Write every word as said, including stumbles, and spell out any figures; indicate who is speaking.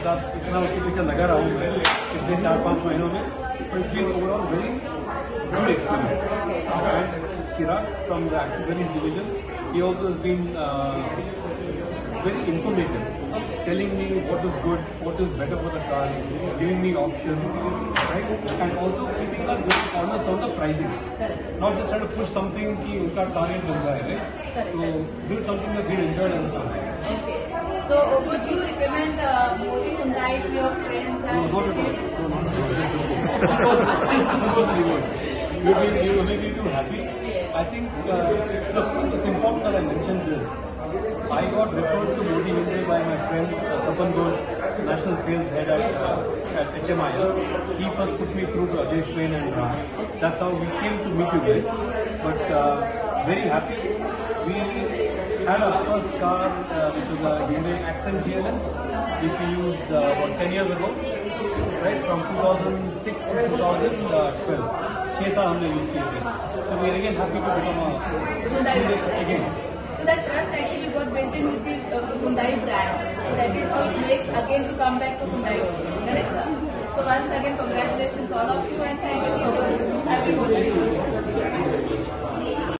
Speaker 1: साथ इतना उसके पीछे लगा रहा हूँ मैं पिछले चार पाँच महीनों में, तो I feel overall very good experience. And Chirag from the accessories division, he also has been uh, very informative, telling me what is good, what is better for the car, giving me options, right? And also keeping us very honest on the pricing. Correct. Not just trying to push something कि उनका target बन जाए, right? Correct. So this is something that we enjoyed as a family.
Speaker 2: Okay. So would you recommend uh, Hyundai to your friends?
Speaker 1: No, not at all. No, not at all. Of course we would. You will be, you will be too happy. I think, uh, look, it's important that I mentioned this. I got referred to Modi Hyundai by my friend uh, Tapan Ghosh, national sales head at, uh, at H M I L. He first put me through to Ajay Swain and Ram. That's how we came to meet you guys. But uh, very happy. We had our first car, uh, which was a Hyundai Accent G L S, which we used uh, about ten years ago, right? From two thousand six to two thousand twelve. छह साल हमने use किए थे. So we are again happy to become a Hyundai again.
Speaker 2: So that trust actually got built in with the uh, Hyundai brand. So that is how it makes again to come back to Hyundai. Correct, sir? So once again, congratulations all of you and thank you so much. Happy birthday.